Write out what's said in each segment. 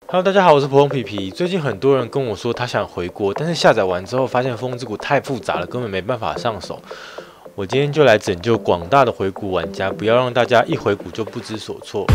Hello，大家好，我是普通皮皮。最近很多人跟我说他想回国，但是下载完之后发现风之谷太复杂了，根本没办法上手。我今天就来拯救广大的回谷玩家，不要让大家一回谷就不知所措。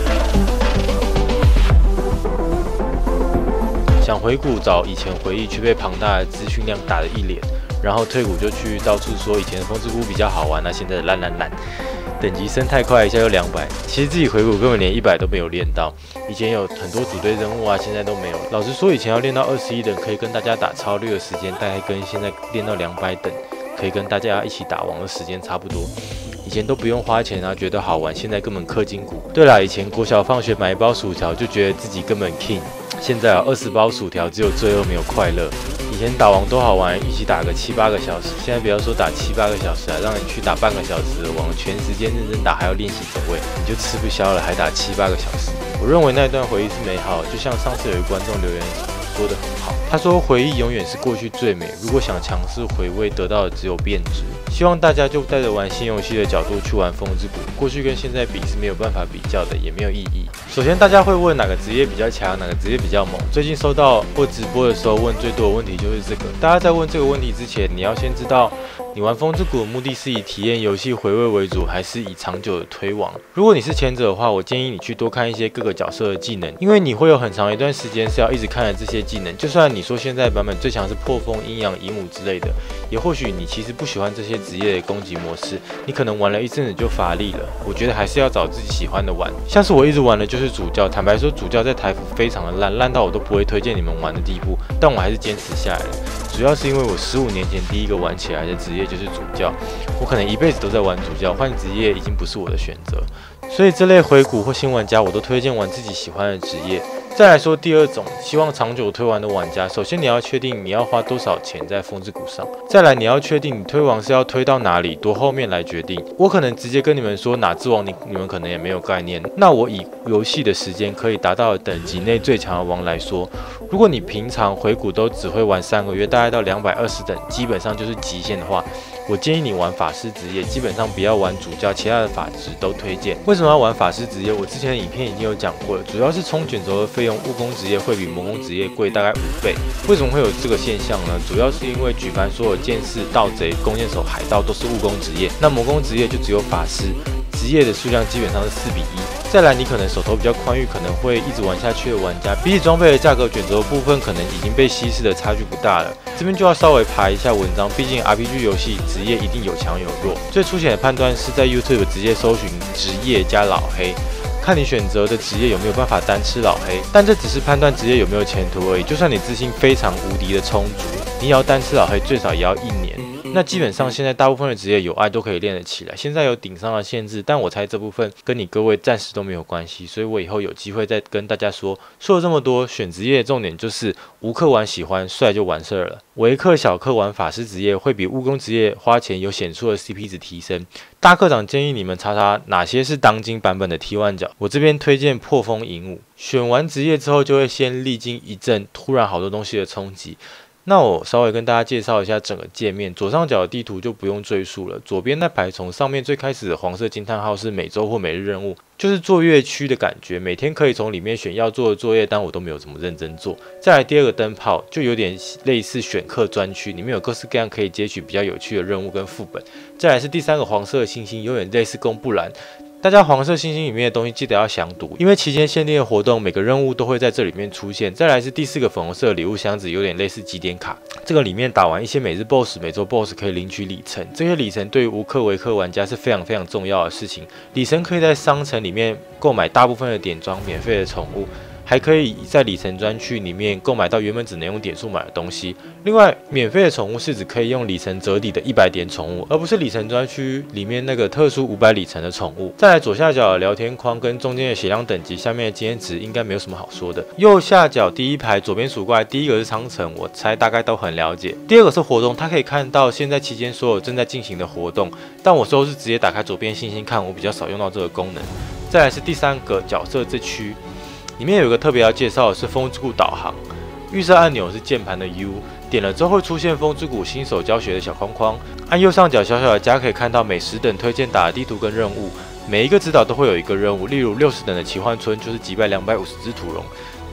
想回谷找以前回忆，却被庞大的资讯量打了一脸，然后退谷就去到处说以前的风之谷比较好玩，那现在的烂。等级升太快，一下就200。其实自己回谷根本连100都没有练到。以前有很多组队任务啊，现在都没有。老实说，以前要练到21等，可以跟大家打超略的时间，大概跟现在练到200等，可以跟大家一起打王的时间差不多。以前都不用花钱啊，觉得好玩，现在根本氪金股。对啦，以前国小放学买一包薯条就觉得自己根本 king， 现在啊20包薯条只有罪恶没有快乐。以前打王多好玩，一起打个7、8个小时，现在不要说打7、8个小时啊，让你去打半个小时的王，全时间认真打还要练习走位，你就吃不消了，还打7、8个小时。我认为那段回忆是美好，就像上次有一个观众留言说得很好，他说回忆永远是过去最美，如果想强势回味，得到的只有变质。希望大家就带着玩新游戏的角度去玩风之谷，过去跟现在比是没有办法比较的，也没有意义。首先，大家会问哪个职业比较强，哪个职业比较猛。最近收到或直播的时候问最多的问题就是这个。大家在问这个问题之前，你要先知道你玩风之谷的目的是以体验游戏回味为主，还是以长久的推网。如果你是前者的话，我建议你去多看一些各个角色的技能，因为你会有很长一段时间是要一直看着这些技能。就算你说现在版本最强是破风、阴阳、影武之类的，也或许你其实不喜欢这些职业的攻击模式，你可能玩了一阵子就乏力了。我觉得还是要找自己喜欢的玩。像是我一直玩的就是主教，坦白说主教在台服非常的烂到我都不会推荐你们玩的地步，但我还是坚持下来了。主要是因为我15年前第一个玩起来的职业就是主教，我可能一辈子都在玩主教，换职业已经不是我的选择。所以这类回谷或新玩家，我都推荐玩自己喜欢的职业。再来说第二种，希望长久推玩的玩家，首先你要确定你要花多少钱在风之谷上，再来你要确定你推王是要推到哪里，多后面来决定。我可能直接跟你们说哪只王你们可能也没有概念。那我以游戏的时间可以达到等级内最强的王来说，如果你平常回谷都只会玩3个月，大概到220等，基本上就是极限的话，我建议你玩法师职业，基本上不要玩主教，其他的法职都推荐。为什么要玩法师职业？我之前的影片已经有讲过了，主要是充卷轴的费用，务工职业会比魔工职业贵大概5倍。为什么会有这个现象呢？主要是因为举凡所有剑士、盗贼、弓箭手、海盗都是务工职业，那魔工职业就只有法师。职业的数量基本上是4比1。再来，你可能手头比较宽裕，可能会一直玩下去的玩家，比起装备的价格，卷轴的部分可能已经被稀释的差距不大了。这边就要稍微爬一下文章，毕竟 RPG 游戏职业一定有强有弱。最粗浅的判断是在 YouTube 直接搜寻职业加老黑，看你选择的职业有没有办法单吃老黑。但这只是判断职业有没有前途而已。就算你自信非常无敌的充足，你也要单吃老黑，最少也要1年。那基本上现在大部分的职业有爱都可以练得起来，现在有顶上的限制，但我猜这部分跟你各位暂时都没有关系，所以我以后有机会再跟大家说。说了这么多，选职业的重点就是无氪玩喜欢，帅就完事儿了。微氪小氪玩法师职业会比务工职业花钱有显著的 CP 值提升。大课长建议你们查查哪些是当今版本的 T1 角，我这边推荐破风影武。选完职业之后，就会先历经一阵突然好多东西的冲击。那我稍微跟大家介绍一下整个界面，左上角的地图就不用赘述了。左边那排从上面最开始的黄色惊叹号是每周或每日任务，就是坐月区的感觉，每天可以从里面选要做的作业，但我都没有怎么认真做。再来第二个灯泡，就有点类似选课专区，里面有各式各样可以截取比较有趣的任务跟副本。再来是第3个黄色的星星，有点类似公布栏。大家黄色星星里面的东西记得要详读，因为期间限定的活动每个任务都会在这里面出现。再来是第4个粉红色的礼物箱子，有点类似集点卡，这个里面打完一些每日 BOSS、每周 BOSS 可以领取里程，这些里程对于无氪微氪玩家是非常非常重要的事情。里程可以在商城里面购买大部分的点装、免费的宠物，还可以在里程专区里面购买到原本只能用点数买的东西。另外，免费的宠物是指可以用里程折抵的100点宠物，而不是里程专区里面那个特殊500里程的宠物。再来左下角的聊天框跟中间的血量等级，下面的经验值应该没有什么好说的。右下角第一排左边数过来，第一个是商城，我猜大概都很了解。第二个是活动，它可以看到现在期间所有正在进行的活动，但我都是直接打开左边星星看，我比较少用到这个功能。再来是第3个角色这区。里面有一个特别要介绍的是风之谷导航，预设按钮是键盘的 U， 点了之后会出现风之谷新手教学的小框框，按右上角小小的加可以看到每10等推荐打的地图跟任务，每一个指导都会有一个任务，例如60等的奇幻村就是击败250只土龙，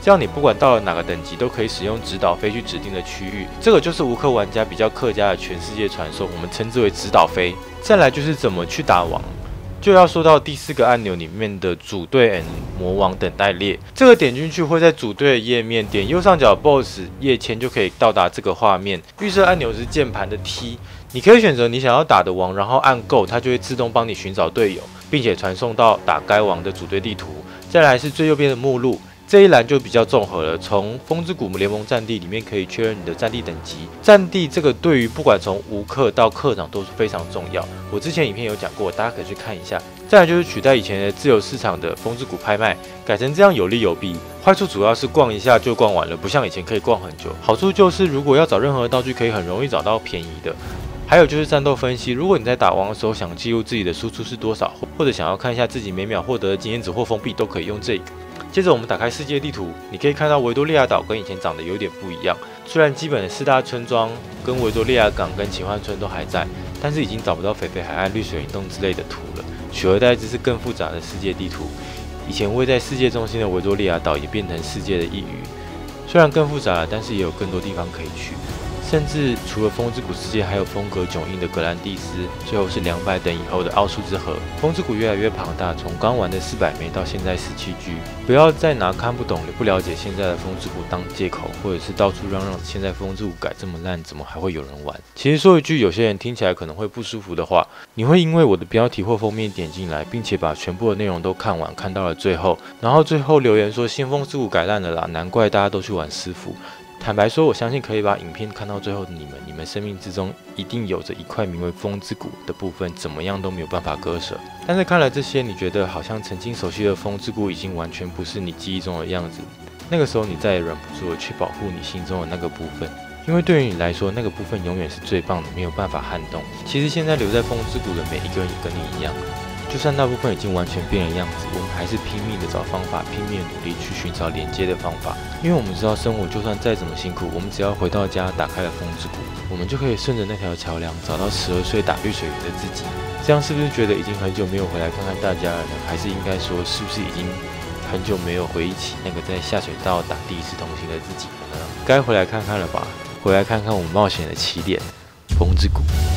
这样你不管到了哪个等级，都可以使用直导飞去指定的区域。这个就是无氪玩家比较客家的全世界传送，我们称之为直导飞。再来就是怎么去打王。就要说到第4个按钮里面的组队 and 魔王等待列，这个点进去会在组队的页面，点右上角 BOSS 页签就可以到达这个画面。预设按钮是键盘的 T， 你可以选择你想要打的王，然后按 Go， 它就会自动帮你寻找队友，并且传送到打该王的组队地图。再来是最右边的目录。这一栏就比较综合了，从风之谷联盟战地里面可以确认你的战地等级。战地这个对于不管从无氪到氪长都是非常重要。我之前影片有讲过，大家可以去看一下。再来就是取代以前的自由市场的风之谷拍卖，改成这样有利有弊。坏处主要是逛一下就逛完了，不像以前可以逛很久。好处就是如果要找任何道具，可以很容易找到便宜的。还有就是战斗分析，如果你在打王的时候想记录自己的输出是多少，或者想要看一下自己每秒获得的经验值或封闭，都可以用这个。接着我们打开世界地图，你可以看到维多利亚岛跟以前长得有点不一样。虽然基本的4大村庄跟维多利亚港跟奇幻村都还在，但是已经找不到狒狒海岸、绿水云洞之类的图了。取而代之是更复杂的世界地图。以前位在世界中心的维多利亚岛也变成世界的一隅，虽然更复杂了，但是也有更多地方可以去。甚至除了风之谷世界，还有风格迥异的格兰蒂斯，最后是200等以后的奥数之河。风之谷越来越庞大，从刚玩的400枚到现在17G。不要再拿看不懂、不了解现在的风之谷当借口，或者是到处嚷嚷现在风之谷改这么烂，怎么还会有人玩？其实说一句有些人听起来可能会不舒服的话，你会因为我的标题或封面点进来，并且把全部的内容都看完，看到了最后，然后最后留言说新风之谷改烂了啦，难怪大家都去玩师傅。坦白说，我相信可以把影片看到最后的你们生命之中一定有着一块名为风之谷的部分，怎么样都没有办法割舍。但是看了这些，你觉得好像曾经熟悉的风之谷已经完全不是你记忆中的样子，那个时候你再也忍不住了去保护你心中的那个部分，因为对于你来说，那个部分永远是最棒的，没有办法撼动。其实现在留在风之谷的每一个人也跟你一样。就算那部分已经完全变了样子，我们还是拼命的找方法，拼命的努力去寻找连接的方法。因为我们知道生活就算再怎么辛苦，我们只要回到家，打开了风之谷，我们就可以顺着那条桥梁找到12岁打绿水鱼的自己。这样是不是觉得已经很久没有回来看看大家了呢？还是应该说，是不是已经很久没有回忆起那个在下水道打第一次同行的自己了呢？该回来看看了吧，回来看看我们冒险的起点——风之谷。